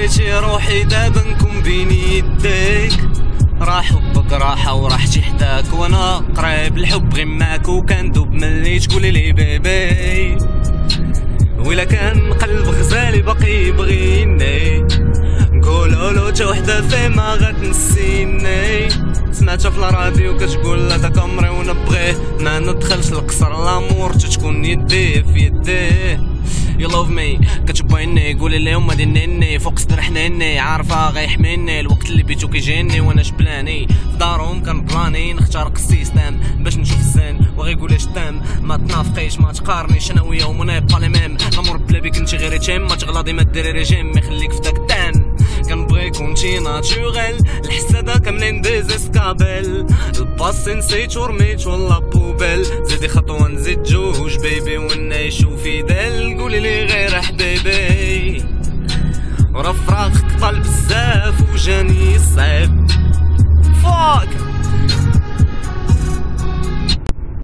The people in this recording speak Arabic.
بغيتي روحي دابا نكون بين يديك، راه حبك راحة وراحتي حداك، وانا قريب الحب غير معاك وكندوب ملي تقولي لي بيبي. وإلا كان قلب غزالي باقي يبغيني نقولولو تا وحدة فيه ما غتنسيني. سمعتها في الراديو كتقول لا داك عمري ونبغيه، ما ندخلش القصر لامور تتكون يديه في يديه. You love me كتبغيني قولي ليهم ما دينيني، فوق صدر حنيني عارفة غيحميني، الوقت اللي بيتو كيجيني وانا جبلاني في دارهم كنبلاني نختارق السيستم باش نشوف الزين وغيقول اش تام. ما تنافقيش ما تقارنيش انا وياهم ونبقى لي ميم، نمر بلا بيك انتي غير تيم ما تغلاضي ما ديري ريجيم ما يخليك في داك التان. كنبغيك ونتي ناتوريل الحسادة كاملين ديزيسكابيل، الباسي نسيت ورميت والله بوبيل، زيدي خطوة نزيد جوج بيبي ونعيشو في دل قولي لي غير حبيبي. ورا فراقك طال بزاف وجاني صعيب فاك